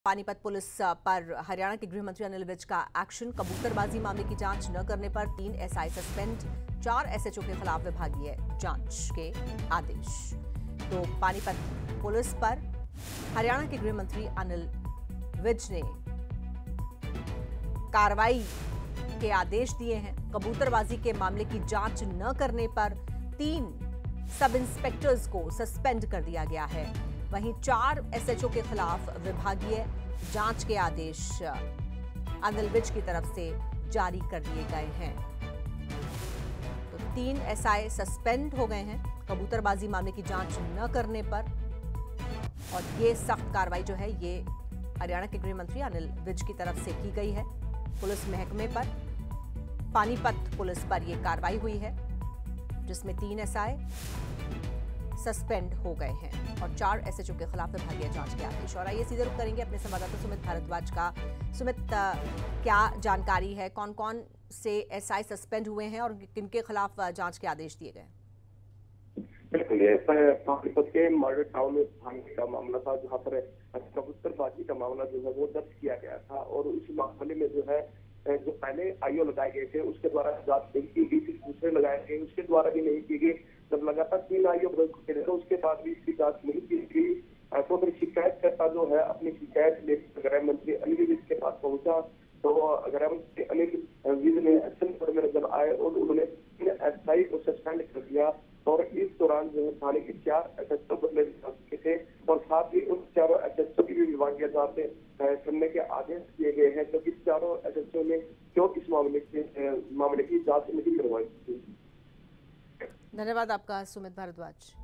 Panipat police पर हरियाणा के गृह मंत्री अनिल विज का एक्शन। कबूतरबाजी मामले की जांच न करने पर 3 एसआई सस्पेंड, 4 एसएचओ के खिलाफ विभागीय जांच के आदेश। तो पानीपत पुलिस पर हरियाणा के गृह मंत्री अनिल विज ने कार्रवाई के आदेश दिए हैं। कबूतरबाजी के मामले की जांच न करने पर 3 सब इंस्पेक्टर्स को सस्पेंड कर दिया गया है। वहीं 4 एसएचओ के खिलाफ विभागीय जांच के आदेश अनिल विज की तरफ से जारी कर दिए गए हैं। तो 3 एसआई सस्पेंड हो गए हैं कबूतरबाजी मामले की जांच न करने पर। और ये सख्त कार्रवाई जो है ये हरियाणा के गृह मंत्री अनिल विज की तरफ से की गई है। पुलिस महकमे पर, पानीपत पुलिस पर यह कार्रवाई हुई है जिसमें 3 एसआई सस्पेंड हो गए हैं और 4 एसएचओ के खिलाफ विभागीय जांच के आदेश। और आइए सीधे रुख करेंगे अपने संवाददाता सुमित भारद्वाज का। सुमित, क्या जानकारी है, कौन कौन से एसआई सस्पेंड हुए हैं और किनके खिलाफ जांच के आदेश दिए गए? बिल्कुल, ये पानीपत के मॉडल टाउन में भागने का मामला था, जहाँ पर कबूतरबाजी का मामला जो है वो दर्ज किया गया था। और उस मामले में जो है जो पहले आईओ लगाए गए थे उसके द्वारा जांच नहीं की गई थी, दूसरे लगाए गए उसके द्वारा भी नहीं की गई। जब लगातार 3 आईओ तो उसके बाद भी इसकी जांच नहीं की गई। तो फिर शिकायतकर्ता जो है अपनी शिकायत लेकर गृह मंत्री अनिल विज के पास पहुंचा। तो गृह मंत्री अनिल विज ने एक्शन मोड में नजर आए और उन्होंने 3 एसआई को सस्पेंड कर दिया। और इस दौरान जो है थाने के 4 एसएचओ बदले जा चुके थे और साथ ही उन 4 एसएचओ की भी विभागीय जांच करने के आदेश दिए गए हैं, क्योंकि 4 एसएचओ ने क्यों इस मामले की जांच नहीं करवाई थी। धन्यवाद आपका सुमित भारद्वाज।